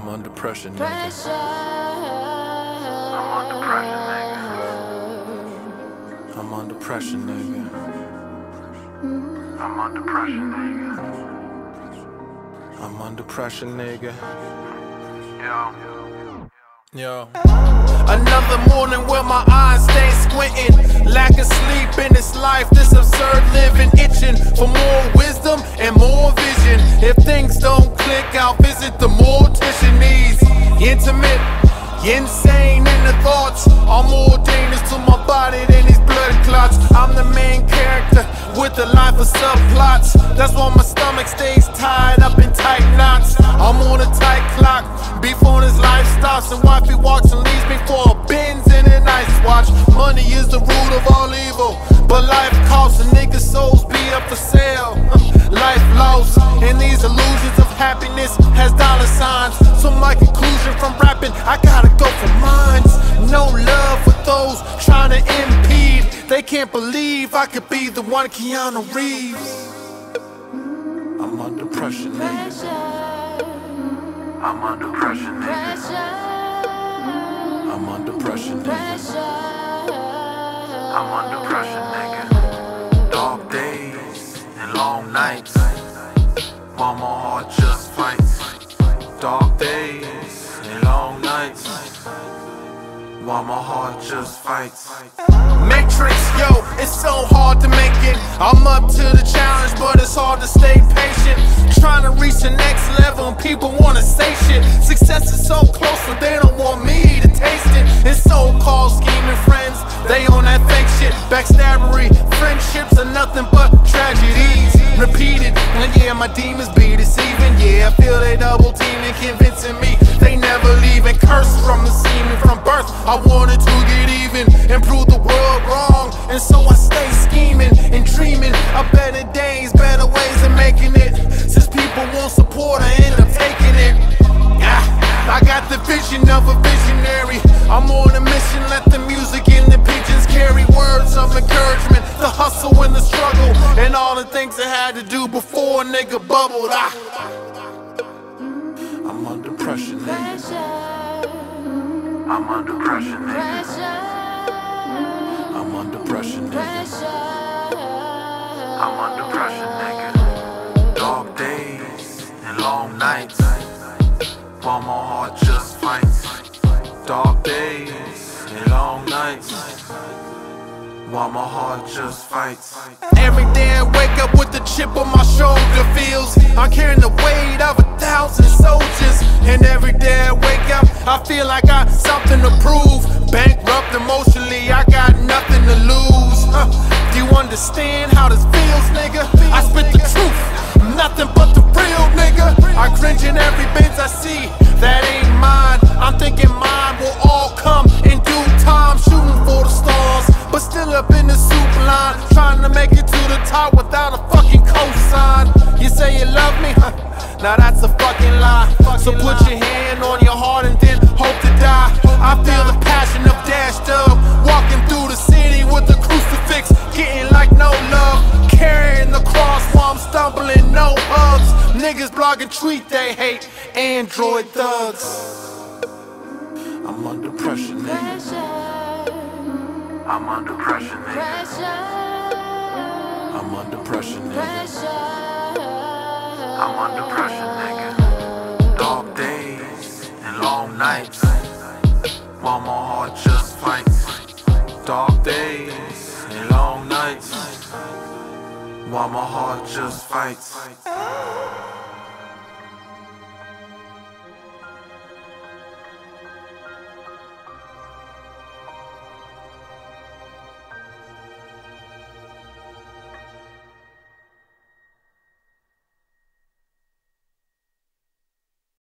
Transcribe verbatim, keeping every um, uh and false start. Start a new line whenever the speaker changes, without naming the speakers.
under pressure, nigga.
Pressure.
I'm under pressure, nigga. I'm under pressure, nigga. I'm under pressure, nigga. I'm under pressure, nigga. Yo. Yo. Another morning where my eyes stay squinting. Lack of sleep in this life, this absurd living. Itching for more wisdom and more vision. If things don't click, I'll visit the mortician. These intimate, insane in the thoughts are more dangerous to my body than these blood clots. I'm the main character with a life of subplots. That's why my stomach stays tied up in tight knots. I'm on a tight clock before this life stops, and wifey walks and leaves me for a Benz and a nice watch. Money is the root of all evil, but life costs, and niggas' souls be up for sale. Life lost, and these illusions of happiness has dollar signs. So my conclusion from rapping, I gotta go for mines. No love for those trying to impede. They can't believe I could be the one Keanu Reeves. I'm under pressure, nigga. I'm under pressure, nigga. I'm under pressure, nigga. I'm under pressure, nigga. Dark days and long nights, while my heart just fights. Dark days and long nights, while my heart just fights. Matrix, yo, it's so hard to make it. I'm up to the challenge, but it's hard to stay patient. Trying to reach the next level and people wanna say shit. Success is so close, but they don't want me to taste it. It's so-called scheming friends, they on that fake shit. Backstabbery, friendships are nothing but tragedies repeated. And yeah, my demons be deceiving. Yeah, I feel they double teaming, convincing me they never leaving. Cursed from the semen from birth, I wanted to get even and prove the world wrong, and so I stay scheming and dreaming of better days, better ways of making it. Since people won't support, I end up taking it. Yeah, I got the vision of a visionary. I'm on a mission, let the music and the pigeons carry words of encouragement, the hustle and the struggle, and all the things I had to do before a nigga bubbled. I, I'm under pressure, nigga. I'm under pressure, nigga. I'm under pressure, nigga. I'm under pressure, nigga. Dark days and long nights, while my heart just fights. Dark days and long nights, while my heart just fights. Every day I wake up with the chip on my shoulder. Feels I'm carrying the weight of a thousand soldiers. And every day I wake up, I feel like I got something to prove. Bankrupt emotionally, I got nothing to lose. Huh. Do you understand how this feels, nigga? I spit the truth, nothing but the real, nigga. I cringe in every Benz I see, that ain't mine. I'm thinking mine will all come in due time. Shooting for the stars, but still up in the soup line, trying to make it to the top without a fucking cosign. You say you love me? Huh. Now that's a fucking lie. So put your hand on your heart and then hope to die. I feel the passion of dashed up, walking through the city with the crucifix, getting like no love, carrying the cross while I'm stumbling, no hugs. Niggas blogging tweet they hate, Android thugs. I'm under pressure, nigga. I'm under pressure, nigga. I'm under pressure, nigga. I'm under pressure, nigga. Dark days and long nights, while my heart just fights. Dark days and long nights, while my heart just fights.